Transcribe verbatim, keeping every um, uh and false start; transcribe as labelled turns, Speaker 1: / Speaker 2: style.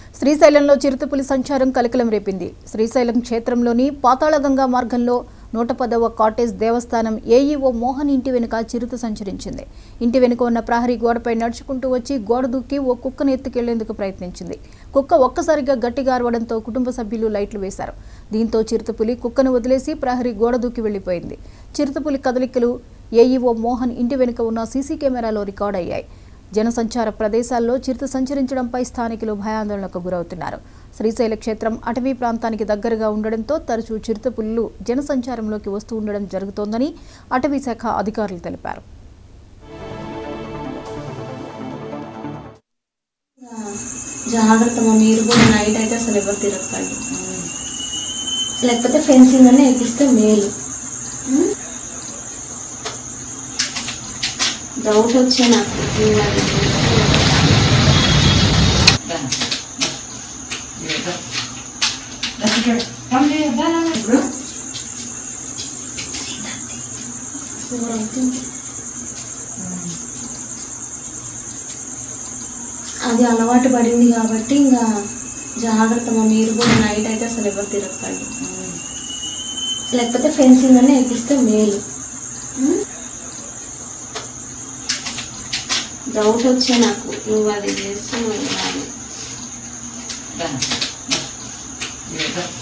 Speaker 1: శ్రీశైలంలో చిరుతపులి సంచారం కలకలం రేపింది. శ్రీశైలం క్షేత్రంలోని పాతాళగంగా మార్గంలో నూట పదవ కాటేజ్ దేవస్థానం ఏఈఓ మోహన్ ఇంటి వెనుక చిరుత సంచరించింది. ఇంటి వెనుక ఉన్న ప్రహరీ గోడపై నడుచుకుంటూ వచ్చి గోడ దూకి ఓ కుక్కను ఎత్తుకెళ్లేందుకు ప్రయత్నించింది. కుక్క ఒక్కసారిగా గట్టిగా అరవడంతో కుటుంబ సభ్యులు లైట్లు వేశారు. దీంతో చిరుతపులి కుక్కను వదిలేసి ప్రహరీ గోడ దూకి వెళ్లిపోయింది. చిరుతపులి కదలికలు ఏఈఓ మోహన్ ఇంటి వెనుక ఉన్న సీసీ కెమెరాలో రికార్డయ్యాయి. జనసంచార ప్రదేశాల్లో చిరుత సంచరించడంపై స్థానికులు భయాందోళనకు గురవుతున్నారు. శ్రీశైల క్షేత్రం అటవీ ప్రాంతానికి దగ్గరగా ఉండడంతో తరచూ చిరుతపులులు జనసంచారంలోకి వస్తూ ఉండడం జరుగుతోందని అటవీ శాఖ అధికారులు తెలిపారు.
Speaker 2: జాగ్రత్త మీరు కూడా నైట్ అయితే అసలు ఎవరు తిరగకండి, లేకపోతే ఫెన్సింగ్ అనే వేపిస్తే మేలు. డౌట్ వచ్చే నాకు అది అలవాటు పడింది కాబట్టి ఇంకా జాగ్రత్త మీరు కూడా నైట్ అయితే అసలు ఎవరు తిరగకండి, లేకపోతే ఫెన్సింగ్ అనే వేపిస్తే మేలు. డౌట్ వచ్చే నాకు నువ్వు అది చేస్తున్నావు.